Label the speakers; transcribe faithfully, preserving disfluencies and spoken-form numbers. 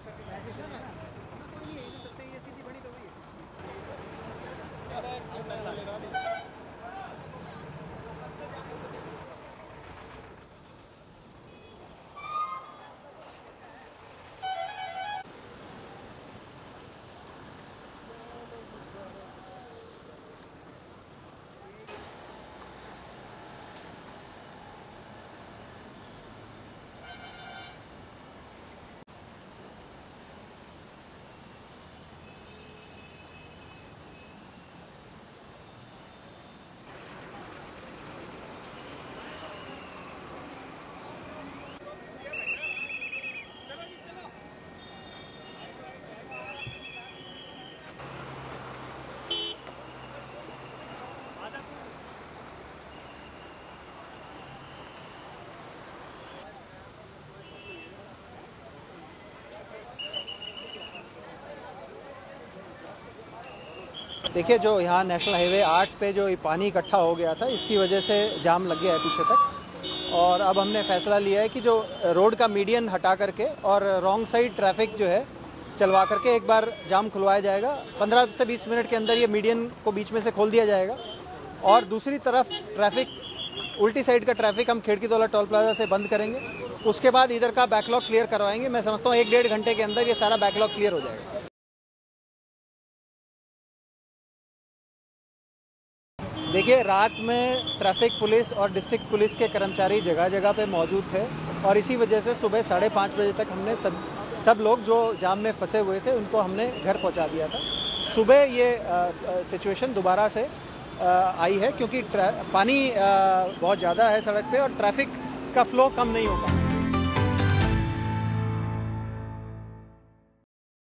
Speaker 1: देखिए, जो यहाँ नेशनल हाईवे आठ पे जो पानी इकट्ठा हो गया था, इसकी वजह से जाम लग गया है पीछे तक। और अब हमने फैसला लिया है कि जो रोड का मीडियन हटा करके और रॉन्ग साइड ट्रैफिक जो है चलवा करके एक बार जाम खुलवाया जाएगा। पंद्रह से बीस मिनट के अंदर ये मीडियन को बीच में से खोल दिया जाएगा और दूसरी तरफ ट्रैफिक, उल्टी साइड का ट्रैफिक हम खिड़कीतौला टोल प्लाजा से बंद करेंगे। उसके बाद इधर का बैकलॉग क्लियर करवाएंगे। मैं समझता हूँ एक डेढ़ घंटे के अंदर ये सारा बैकलॉग क्लियर हो जाएगा। देखिए, रात में ट्रैफिक पुलिस और डिस्ट्रिक्ट पुलिस के कर्मचारी जगह जगह पे मौजूद थे और इसी वजह से सुबह साढ़े पाँच बजे तक हमने सब सब लोग जो जाम में फंसे हुए थे उनको हमने घर पहुंचा दिया था। सुबह ये सिचुएशन दोबारा से आ, आई है क्योंकि पानी आ, बहुत ज़्यादा है सड़क पे और ट्रैफिक का फ्लो कम नहीं हो पाया।